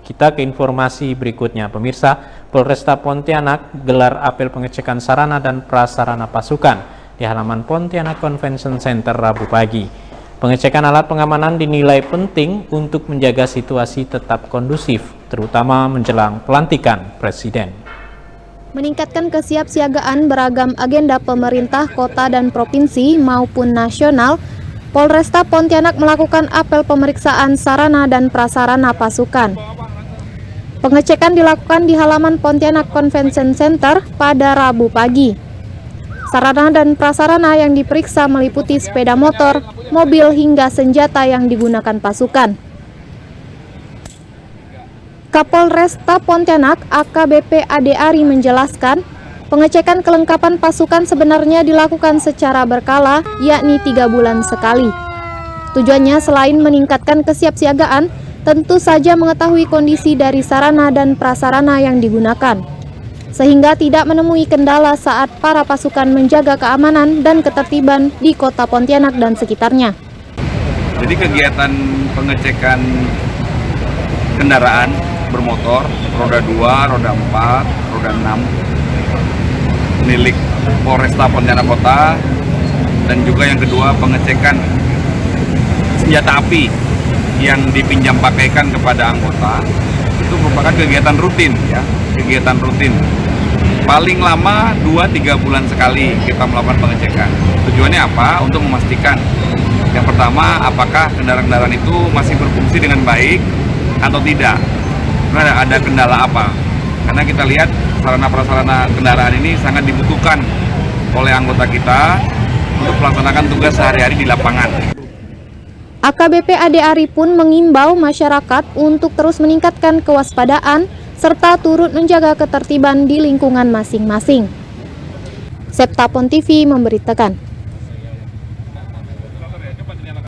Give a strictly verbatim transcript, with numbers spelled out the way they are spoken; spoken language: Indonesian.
Kita ke informasi berikutnya, pemirsa. Polresta Pontianak gelar apel pengecekan sarana dan prasarana pasukan di halaman Pontianak Convention Center Rabu pagi. Pengecekan alat pengamanan dinilai penting untuk menjaga situasi tetap kondusif, terutama menjelang pelantikan Presiden. Meningkatkan kesiapsiagaan beragam agenda pemerintah kota dan provinsi maupun nasional, Polresta Pontianak melakukan apel pemeriksaan sarana dan prasarana pasukan. Pengecekan dilakukan di halaman Pontianak Convention Center pada Rabu pagi. Sarana dan prasarana yang diperiksa meliputi sepeda motor, mobil hingga senjata yang digunakan pasukan. Kapolresta Pontianak A K B P Ade Ari menjelaskan, pengecekan kelengkapan pasukan sebenarnya dilakukan secara berkala, yakni tiga bulan sekali. Tujuannya selain meningkatkan kesiapsiagaan, tentu saja mengetahui kondisi dari sarana dan prasarana yang digunakan, sehingga tidak menemui kendala saat para pasukan menjaga keamanan dan ketertiban di kota Pontianak dan sekitarnya. Jadi kegiatan pengecekan kendaraan bermotor, roda dua, roda empat, roda enam, milik Polresta Pontianak Kota, dan juga yang kedua pengecekan senjata api yang dipinjam pakaikan kepada anggota, itu merupakan kegiatan rutin ya, kegiatan rutin. Paling lama dua sampai tiga bulan sekali kita melakukan pengecekan. Tujuannya apa? Untuk memastikan yang pertama, apakah kendaraan-kendaraan itu masih berfungsi dengan baik atau tidak. Karena ada kendala apa? Karena kita lihat sarana prasarana kendaraan ini sangat dibutuhkan oleh anggota kita untuk melaksanakan tugas sehari-hari di lapangan. A K B P Ade Ari pun mengimbau masyarakat untuk terus meningkatkan kewaspadaan serta turut menjaga ketertiban di lingkungan masing-masing. Septa Pon T V memberitakan.